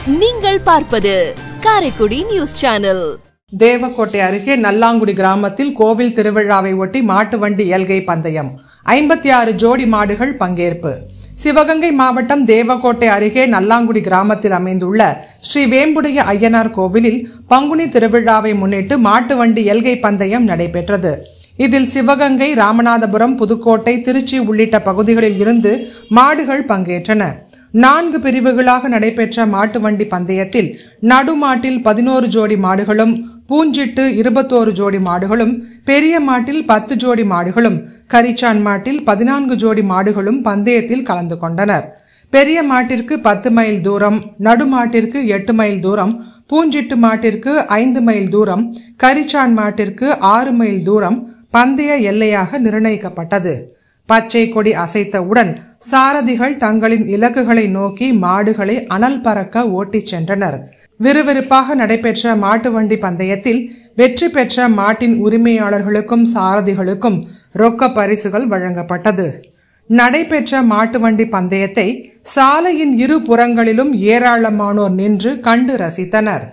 நீங்கள் பார்ப்பது Karaikudi news channel. Devakottai அருகே நல்லாங்குடி கிராமத்தில் கோவில் திருவிழாவை ஒட்டி மாட்டு வண்டி எல்கை பந்தயம். 56 ஜோடி மாடுகள் பங்கேற்பு. சிவகங்கை மாவட்டம் தேவக்கோட்டை அருகே நல்லாங்குடி கிராமத்தில் அமைந்துள்ள ஸ்ரீ வேம்புடைய ஐயனார் கோவிலில் பங்குனி திருவிழாவை முன்னிட்டு மாட்டு வண்டி எல்கை பந்தயம் நடைபெற்றது. இதில் சிவகங்கை, ராமநாதபுரம், புதுக்கோட்டை, திருச்சி உள்ளிட்ட பகுதிகளில் இருந்து மாடுகள் பங்கேற்றன. 4 பிரிவுகளாக நடைபெற்ற மாட்டு வண்டி பந்தயத்தில் நடுமாட்டில் 11 ஜோடி மாடுகளும், பூஞ்சிட்டு 21 ஜோடி மாடுகளும், பெரிய மாட்டில் 10 ஜோடி மாடுகளும், கரிச்சான் மாட்டில் 14 ஜோடி மாடுகளும் பந்தயத்தில் கலந்து கொண்டனர். பெரிய மாட்டிற்கு 10 மைல் தூரம், நடுமாட்டிற்கு 8 மைல் தூரம், பூஞ்சிட்டு மாட்டிற்கு 5 மைல் தூரம், கரிச்சான் மாட்டிற்கு 6 மைல் தூரம் பந்தய எல்லையாக நிர்ணயிக்கப்பட்டது. பச்சை கொடி அசைத்தவுடன் சாரதிகள் தங்களின் இலக்குகளை நோக்கி மாடுகளை அனல் பறக்க ஓட்டிச் சென்றனர். விறுவிறுப்பாக நடைபெற்ற மாட்டு வண்டி பந்தயத்தில் வெற்றி பெற்ற மாட்டின் உரிமையாளர்களுக்கும் சாரதிகளுக்கும் ரொக்க பரிசுகள் வழங்கப்பட்டது. நடைபெற்ற மாட்டு வண்டி பந்தயத்தை சாலையின் இரு புறங்களிலும் ஏராளமானோர் நின்று கண்டு ரசித்தனர்.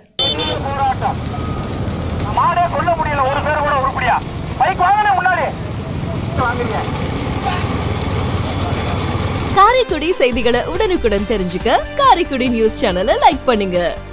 காரைக்குடி செய்திகளை உடனுக்குடன் தெரிஞ்சுக்க காரைக்குடி நியூஸ் சேனலை லைக் பண்ணுங்க.